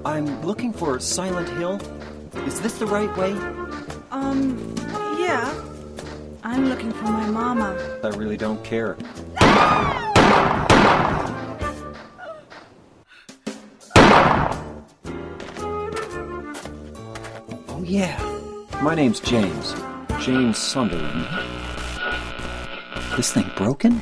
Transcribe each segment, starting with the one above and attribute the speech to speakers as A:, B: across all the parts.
A: I'm looking for Silent Hill. Is this the right way?
B: Yeah. I'm looking for my mama.
A: I really don't care. Oh, yeah. My name's James. James Sunderland. This thing broken?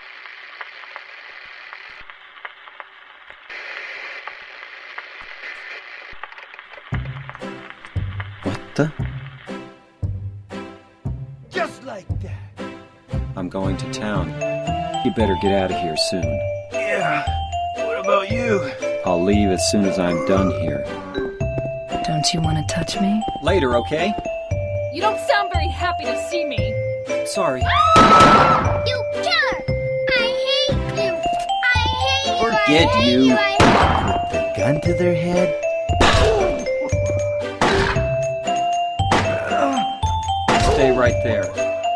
A: What the?
C: Just like that.
A: I'm going to town. You better get out of here soon.
C: Yeah. What about you?
A: I'll leave as soon as I'm done here.
D: Don't you want to touch me?
A: Later, okay?
E: You don't sound very happy to see me.
A: Sorry.
F: You killer! I hate you! I hate you!
A: Forget you.
C: Put the gun to their head?
A: Stay right there.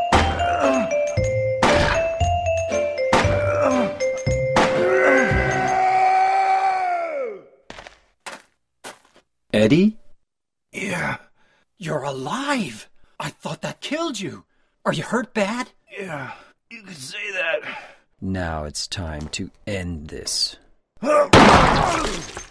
A: Eddie?
C: Yeah.
A: You're alive! I thought that killed you. Are you hurt bad?
C: Yeah. You could say that.
A: Now it's time to end this.